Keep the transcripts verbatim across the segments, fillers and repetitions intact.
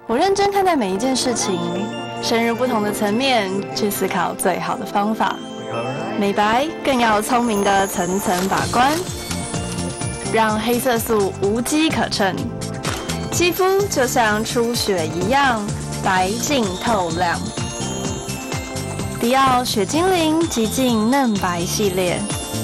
我认真看待每一件事情，深入不同的层面去思考最好的方法。美白更要聪明的层层把关，让黑色素无机可乘，肌肤就像初雪一样白净透亮。迪奥雪精灵极净嫩白系列。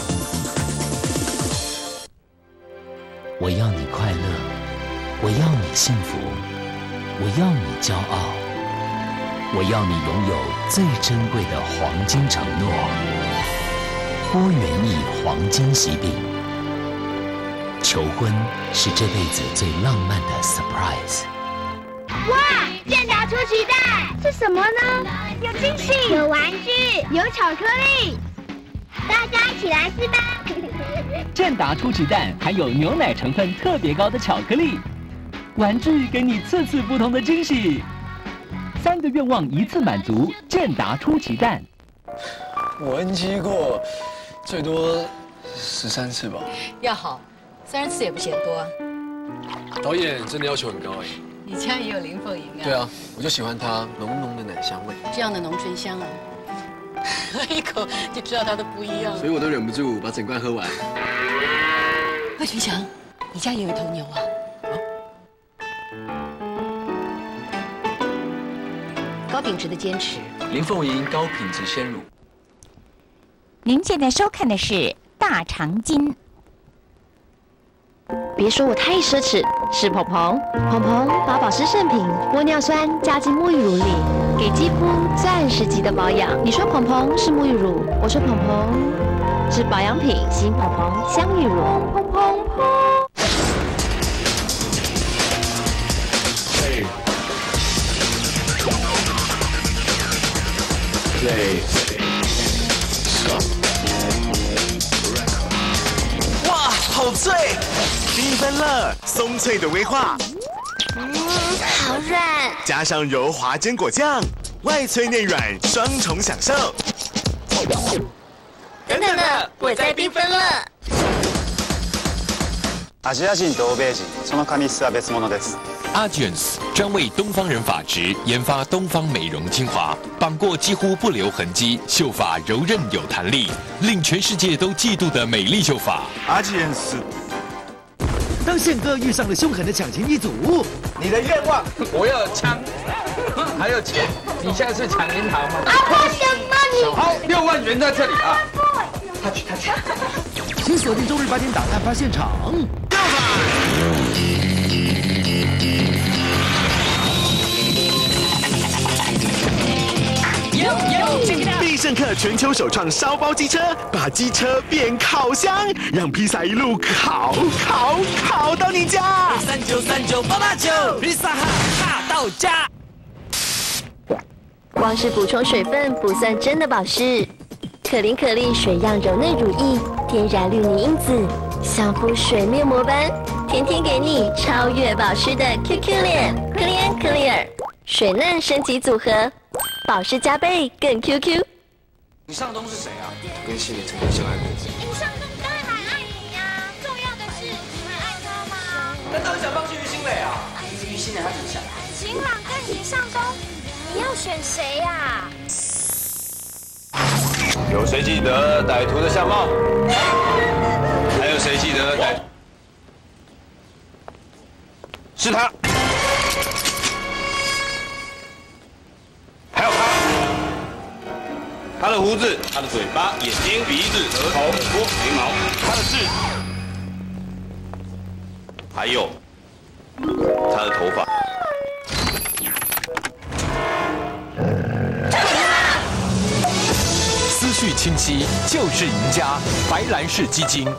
我要你快乐，我要你幸福，我要你骄傲，我要你拥有最珍贵的黄金承诺。波元益黄金喜饼，求婚是这辈子最浪漫的 surprise。 哇！健达出奇蛋是什么呢？有惊喜，有玩具，有巧克力，大家一起来吃吧！ 健达出奇蛋含有牛奶成分特别高的巧克力，玩具给你次次不同的惊喜，三个愿望一次满足。健达出奇蛋， 我 N G 过最多十三次吧。 要好，三十次也不嫌多啊。 导演真的要求很高哎。 你家也有林凤营啊？ 对啊，我就喜欢它浓浓的奶香味， 这样的浓醇香啊，喝一口就知道它的不一样。 所以我都忍不住把整罐喝完。 魏群祥，你家也有一头牛啊？高品质的坚持。 林凤营高品质鲜乳。 您现在收看的是《大长今》。 别说我太奢侈，是鹏鹏。鹏鹏把保湿圣品玻尿酸加进沐浴乳里，给肌肤钻石级的保养。你说鹏鹏是沐浴乳，我说鹏鹏是保养品。新鹏鹏香浴乳，砰砰砰！ 对。 哇，好脆！缤纷乐，松脆的威化， 嗯，好软。 加上柔滑坚果酱，外脆内软，双重享受。 等等的，我在缤纷乐。 アジア人と欧米人、その髪質は別物です。 Agence 专为东方人发质研发东方美容精华，绑过几乎不留痕迹，秀发柔韧有弹力，令全世界都嫉妒的美丽秀发。 Agence。 当宪哥遇上了凶狠的抢钱一族， 你的愿望，我要有枪，还有钱。你现在是抢银行吗？ 啊，为什么你？ 好，六万元在这里啊！他去，他去。 请锁定周日八点档案发现场。 必胜客全球首创烧包机车，把机车变烤箱，让披萨一路烤烤烤到你家。 三九三九八八九，披萨哈哈到家。 光是补充水分不算真的保湿，可伶可俐水漾柔嫩乳液，天然绿泥因子，相扑水面膜般，天天给你超越保湿的 Q Q 脸 ，Clear Clear， 水嫩升级组合，保湿加倍更 Q Q。 你上东是谁啊？ 跟谢曾经相爱过。 你上东当然很爱你呀，重要的是你还爱他吗？ 那到底想放弃于心磊啊？于心磊他怎么想？ 晴朗跟李尚东，你要选谁呀？ 有谁记得歹徒的相貌？还有谁记得歹？是他。还有他。他的胡子、他的嘴巴、眼睛、鼻子、额头、耳朵、眉毛，他的痣，还有他的头发。 思绪清晰就是赢家，白兰氏基金。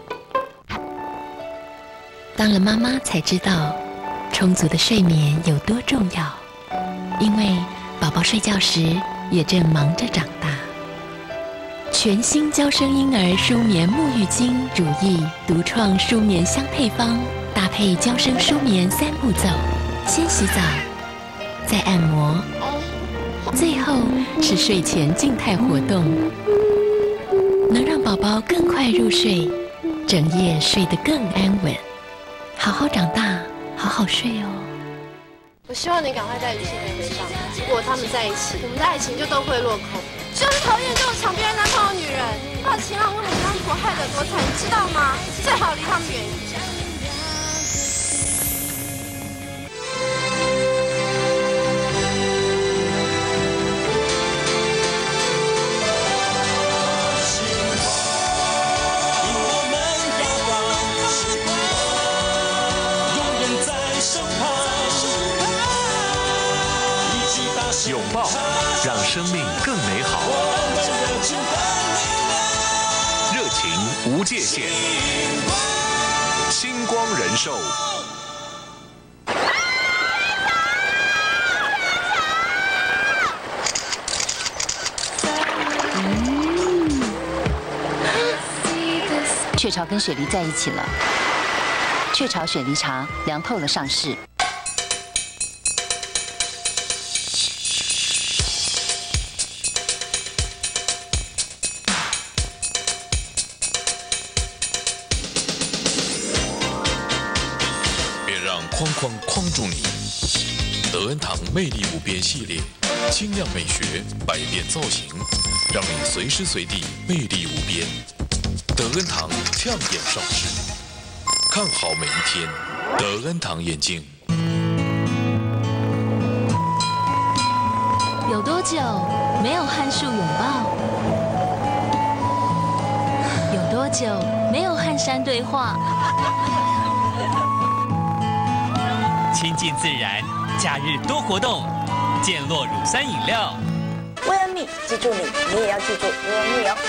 当了妈妈才知道，充足的睡眠有多重要，因为宝宝睡觉时也正忙着长大。全新娇生婴儿舒眠沐浴巾乳液，独创舒眠香配方，搭配娇生舒眠三步骤：先洗澡，再按摩，最后是睡前静态活动，能让宝宝更快入睡，整夜睡得更安稳。好好长大，好好睡哦。 我希望你赶快带雨欣妹回上。如果他们在一起，我们的爱情就都会落空。就是讨厌这种抢别人男朋友的女人，把秦朗跟母张一国害得多惨，你知道吗？最好离他们远一点。 拥抱，让生命更美好。热情无界限，星光人寿。 雀巢跟雪梨在一起了。雀巢雪梨茶凉透了上市。 框框框住你，德恩堂魅力无边系列，轻量美学，百变造型，让你随时随地魅力无边。德恩堂呛眼上市，看好每一天。德恩堂眼镜。 有多久没有和树拥抱？有多久没有和山对话？ 亲近自然，假日多活动，健洛乳酸饮料。 威恩蜜，记住你，你也要记住威恩蜜哦。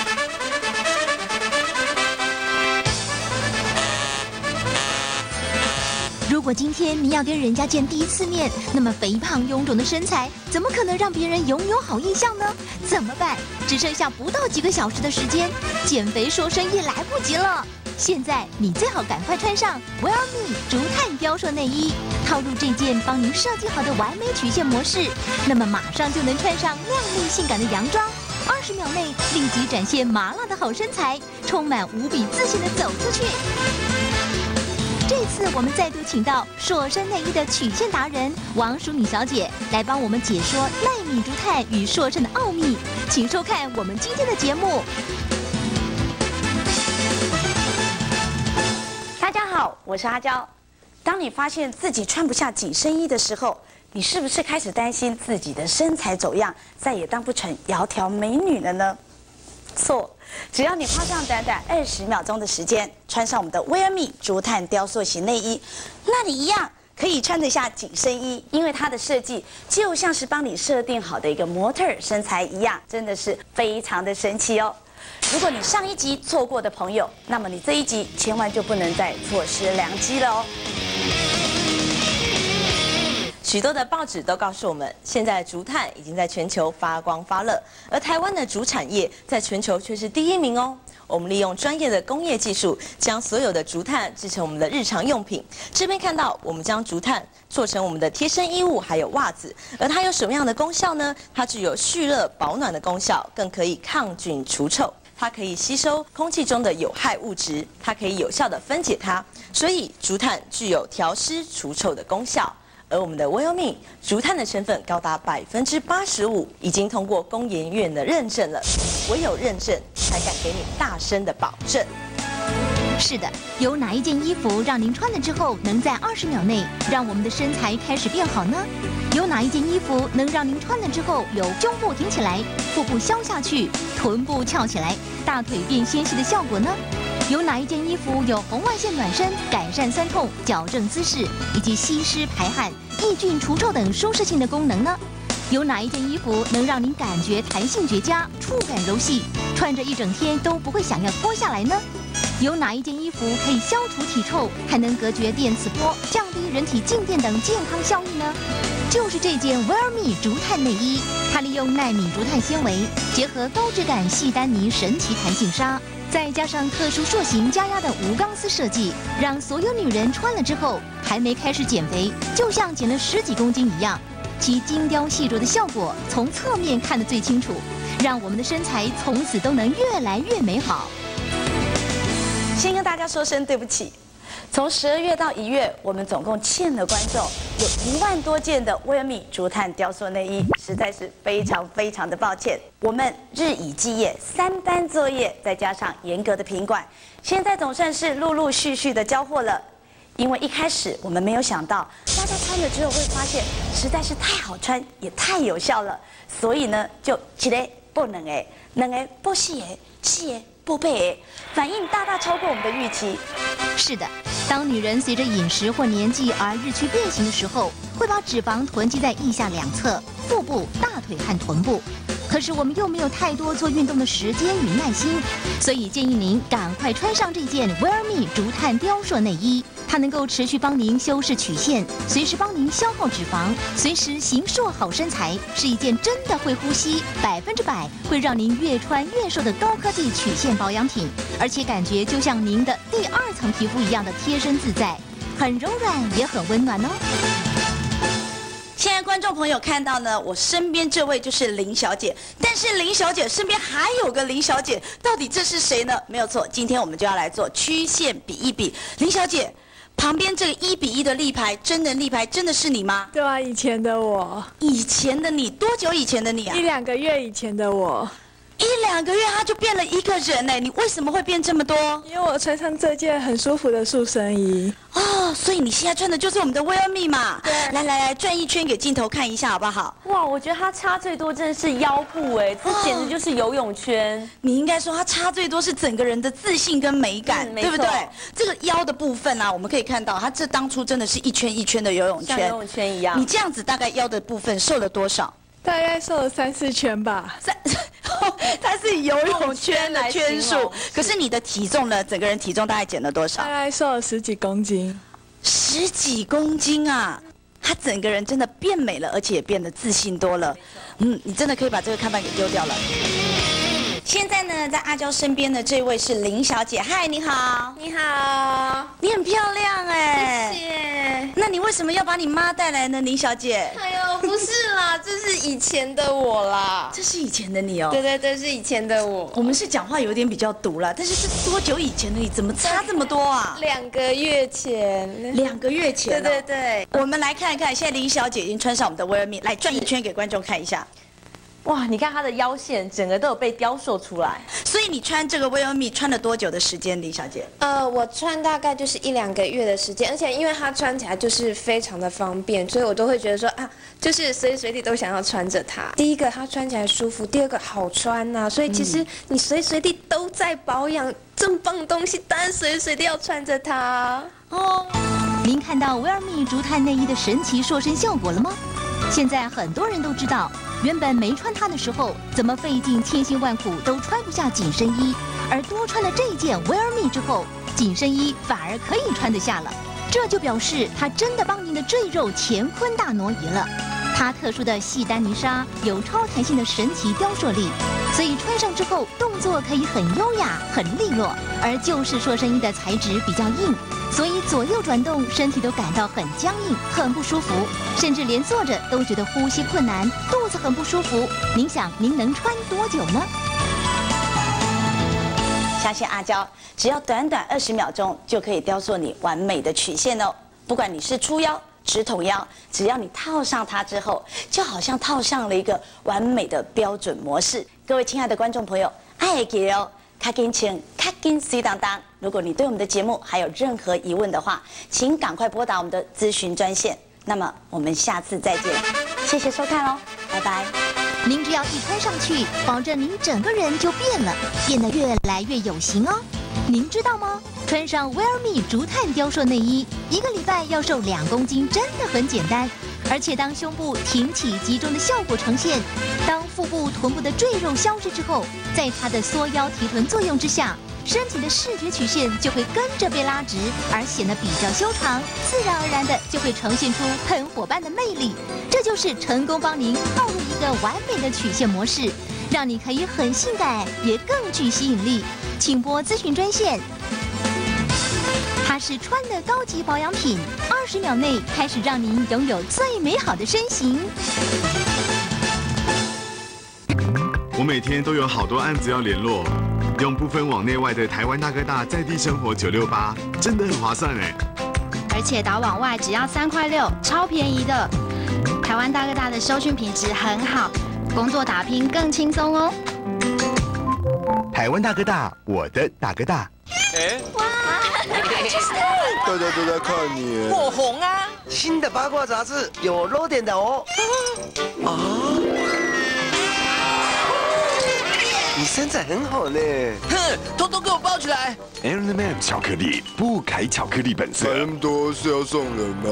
如果今天你要跟人家见第一次面，那么肥胖臃肿的身材，怎么可能让别人拥有好印象呢？怎么办？只剩下不到几个小时的时间，减肥瘦身也来不及了。现在你最好赶快穿上 Wear Me 竹炭雕塑内衣，套入这件帮您设计好的完美曲线模式，那么马上就能穿上靓丽性感的洋装，二十秒内立即展现麻辣的好身材，充满无比自信的走出去。这次我们再度请到塑身内衣的曲线达人王淑敏小姐来帮我们解说奈米竹炭与塑身的奥秘，请收看我们今天的节目。 大家好，我是阿娇。当你发现自己穿不下紧身衣的时候，你是不是开始担心自己的身材走样，再也当不成窈窕美女了呢？错，只要你花上短短二十秒钟的时间，穿上我们的威尔米竹炭雕塑型内衣，那你一样可以穿得下紧身衣，因为它的设计就像是帮你设定好的一个模特身材一样，真的是非常的神奇哦。如果你上一集错过的朋友，那么你这一集千万就不能再错失良机了哦。 许多的报纸都告诉我们，现在竹炭已经在全球发光发热，而台湾的竹产业在全球却是第一名哦。我们利用专业的工业技术，将所有的竹炭制成我们的日常用品。这边看到，我们将竹炭做成我们的贴身衣物，还有袜子。而它有什么样的功效呢？它具有蓄热保暖的功效，更可以抗菌除臭。它可以吸收空气中的有害物质，它可以有效的分解它，所以竹炭具有调湿除臭的功效。而我们的 Wyoming 竹炭的成分高达百分之八十五，已经通过工研院的认证了。唯有认证，才敢给你大声的保证。 是的，有哪一件衣服让您穿了之后，能在二十秒内让我们的身材开始变好呢？有哪一件衣服能让您穿了之后有胸部挺起来、腹部消下去、臀部翘起来、大腿变纤细的效果呢？有哪一件衣服有红外线暖身、改善酸痛、矫正姿势以及吸湿排汗、抑菌除臭等舒适性的功能呢？有哪一件衣服能让您感觉弹性绝佳、触感柔细，穿着一整天都不会想要脱下来呢？有哪一件衣服可以消除体臭，还能隔绝电磁波、降低人体静电等健康效益呢？就是这件 Wear Me 竹炭内衣，它利用奈米竹炭纤维，结合高质感细丹尼神奇弹性纱，再加上特殊塑形加压的无钢丝设计，让所有女人穿了之后，还没开始减肥，就像减了十几公斤一样。其精雕细琢的效果，从侧面看得最清楚，让我们的身材从此都能越来越美好。 先跟大家说声对不起， 从十二月到一月，我们总共欠了观众有一万多件的威尔米竹炭雕塑内衣，实在是非常非常的抱歉。我们日以继夜，三班作业，再加上严格的品管，现在总算是陆陆续续的交货了。因为一开始我们没有想到，大家穿了之后会发现实在是太好穿，也太有效了，所以呢，就一个不两个，两个不四个，四个不八个，反应大大超过我们的预期。 是的，当女人随着饮食或年纪而日趋变形的时候，会把脂肪囤积在腋下两侧、腹部、大腿和臀部。可是我们又没有太多做运动的时间与耐心，所以建议您赶快穿上这件威尔米竹炭雕塑内衣。它能够持续帮您修饰曲线，随时帮您消耗脂肪，随时形塑好身材，是一件真的会呼吸、百分之百会让您越穿越瘦的高科技曲线保养品，而且感觉就像您的第二层皮肤一样的贴身自在，很柔软也很温暖哦。 现在观众朋友看到呢，我身边这位就是林小姐，但是林小姐身边还有个林小姐，到底这是谁呢？没有错，今天我们就要来做曲线比一比。林小姐，旁边这个一比一的立牌，真人立牌，真的是你吗？ 对啊，以前的我。 以前的你，多久以前的你啊？ 一两个月以前的我。 一两个月他就变了一个人呢，你为什么会变这么多？ 因为我穿上这件很舒服的塑身衣。 哦，所以你现在穿的就是我们的威尔密嘛？对。来来来，转一圈给镜头看一下好不好？ 哇，我觉得它差最多真的是腰部哎，这简直就是游泳圈。 哦、你应该说它差最多是整个人的自信跟美感，嗯、对不对？这个腰的部分啊，我们可以看到，它这当初真的是一圈一圈的游泳圈， 像游泳圈一样。 你这样子大概腰的部分瘦了多少？ 大概瘦了三四圈吧。 三，它是游泳圈的圈数。可是你的体重呢？整个人体重大概减了多少？ 大概瘦了十几公斤。 十几公斤啊！他整个人真的变美了，而且也变得自信多了。嗯，你真的可以把这个看板给丢掉了。现在呢，在阿娇身边的这位是林小姐。嗨，你好。 你好。 你很漂亮哎。 谢谢。 那你为什么要把你妈带来呢，林小姐？ 哎呦，不是啦，这是以前的我啦。 这是以前的你哦。 对对对，是以前的我。 我们是讲话有点比较毒啦，但是是多久以前的你？怎么差这么多啊？ 两个月前。 两个月前、哦。 对对对。 我们来看一看，现在林小姐已经穿上我们的威尔密，来转一圈给观众看一下。 哇，你看她的腰线，整个都有被雕塑出来。 所以你穿这个威尔密穿了多久的时间，林小姐？ 呃，我穿大概就是一两个月的时间，而且因为它穿起来就是非常的方便，所以我都会觉得说啊，就是随时随地都想要穿着它。第一个，它穿起来舒服；第二个，好穿呐、啊。所以其实你随时随地都在保养，这么棒的东西，当然随时随地要穿着它哦。您看到威尔密竹炭内衣的神奇塑身效果了吗？现在很多人都知道，原本没穿它的时候，怎么费尽千辛万苦都穿不下紧身衣，而多穿了这件威尔密之后，紧身衣反而可以穿得下了。这就表示它真的帮您的赘肉乾坤大挪移了。它特殊的细丹尼纱有超弹性的神奇雕塑力，所以穿上之后动作可以很优雅、很利落。而旧式塑身衣的材质比较硬，所以左右转动身体都感到很僵硬、很不舒服，甚至连坐着都觉得呼吸困难，肚子很不舒服。您想，您能穿多久呢？ 相信阿娇，只要短短二十秒钟就可以雕塑你完美的曲线哦。不管你是粗腰、直筒腰，只要你套上它之后，就好像套上了一个完美的标准模式。各位亲爱的观众朋友，爱给哦，卡紧请，卡紧水当当。如果你对我们的节目还有任何疑问的话，请赶快拨打我们的咨询专线。那么我们下次再见，谢谢收看哦，拜拜。 您只要一穿上去，保证您整个人就变了，变得越来越有型哦。您知道吗？穿上威尔密竹炭雕塑内衣，一个礼拜要瘦两公斤，真的很简单。而且当胸部挺起集中的效果呈现，当腹部、臀部的赘肉消失之后，在它的缩腰提臀作用之下，身体的视觉曲线就会跟着被拉直，而显得比较修长，自然而然的就会呈现出喷火般的魅力。这就是成功帮您套入一个完美的曲线模式，让你可以很性感，也更具吸引力。请拨咨询专线。它是穿的高级保养品，二十秒内开始让您拥有最美好的身形。 我每天都有好多案子要联络， 用不分往内外的台湾大哥大在地生活九六八，真的很划算哎！ 而且打往外只要三块六，超便宜的。台湾大哥大的收讯品质很好，工作打拼更轻松哦。 台湾大哥大，我的大哥大。 哎， 哇，就是大家都在看你。 火红啊！ 新的八卦杂志有露点的哦。啊！你身材很好呢。 哼，偷偷给我包起来。 M and M 巧克力不改巧克力本色。 买那么多是要送人吗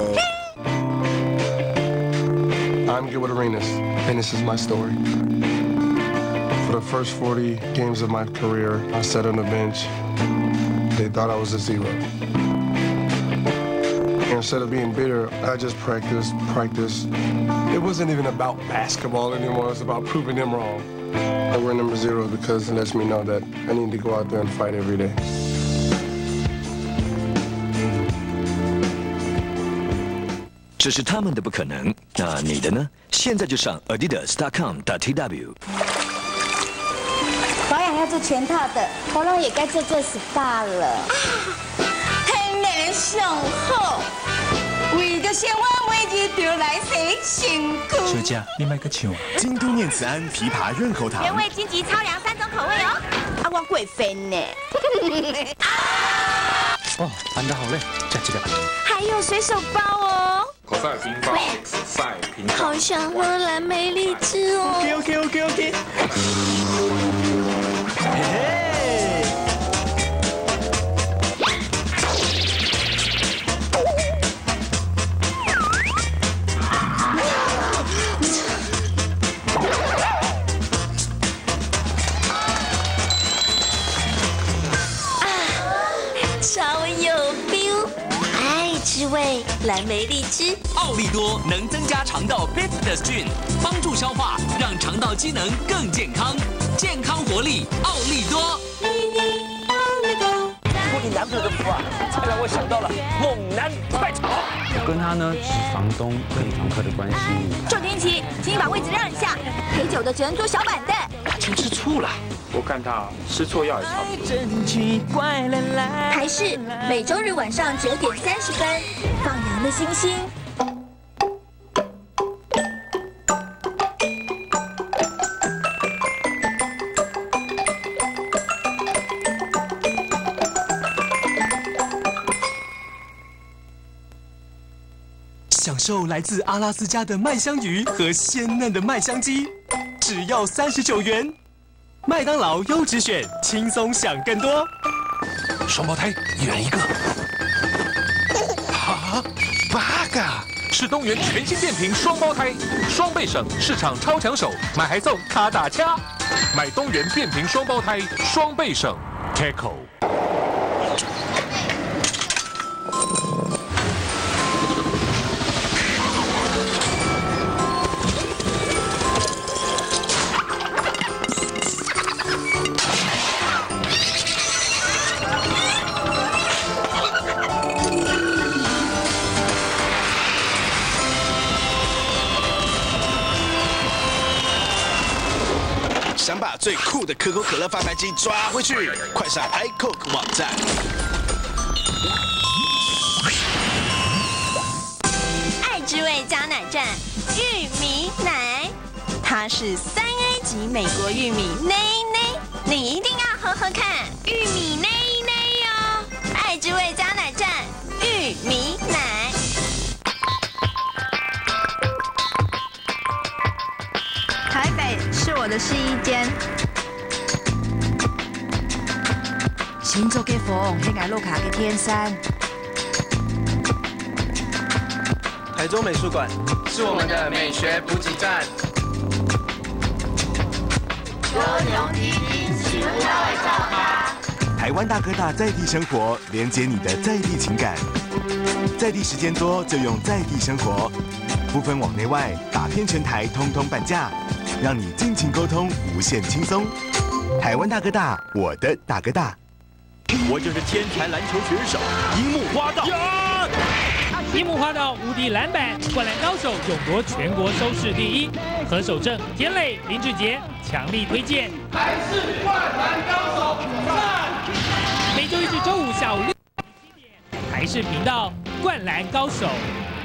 ？I'm Gilbert Arenas, and this is my story. For the first forty games of my career, I sat on the bench. They thought I was a zero. Instead of being bitter, I just practiced, practiced. It wasn't even about basketball anymore. It was about proving them wrong. I wear number zero because it lets me know that I need to go out there and fight every day. 这是他们的不可能，那你的呢？现在就上 adidas dot com dot t w。 保养要做全套的，喉咙也该做做 S P A 了。 天然上好，为着生活每日就来洗身躯。 小姐，你买个唱。京都念慈庵枇杷润喉糖。 原味、荆棘、超凉三种口味哦。啊，我贵妃呢。 哦，办得好嘞，加几个。 还有水手包哦。 口塞冰棒，塞冰棒。 好想喝蓝莓荔枝哦。 OK OK OK OK。嘿嘿。 超有 feel， 爱之味蓝莓荔枝。 奥利多能增加肠道 Bifidus 菌，帮助消化，让肠道机能更健康。健康活力，奥利多。 托你男朋友的福啊，才让我想到了猛男快炒。 我跟他呢是房东跟房客的关系。 周天琪，请你把位置让一下，陪酒的只能坐小板凳。 他真吃醋了。我看他吃错药也差不多。 台视每周日晚上九点三十分，放羊的星星。 享受来自阿拉斯加的麦香鱼和鲜嫩的麦香鸡，只要三十九元。麦当劳优质选，轻松享更多。 双胞胎，一人一个。啊，八个！是东元全新电瓶双胞胎，双倍省，市场超抢手，买还送卡打掐。买东元变频双胞胎，双倍省 ，Teco。 想把最酷的可口可乐贩卖机抓回去，快上 iCoke 网站。 爱之味加奶站玉米奶，它是三 A 级美国玉米内内，你一定要喝喝看玉米内内哦。爱之味加奶站玉米奶。 台北是我的试衣间。 新竹嘅凤，黑矮路卡嘅天山。 台中美术馆是我们的美学补给站。 台湾大哥大在地生活，连接你的在地情感。在地时间多就用在地生活，不分往内外，打遍全台通通半价，让你尽情沟通，无限轻松。台湾大哥大，我的大哥大。 我就是天才篮球选手樱木花道。 好樱木花道无敌篮板，灌篮高手勇夺全国收视第一。何守正、田磊、林志杰强力推荐， 还是灌篮高手赞！ 每周一至周五下午六点七点，台视频道《灌篮高手》。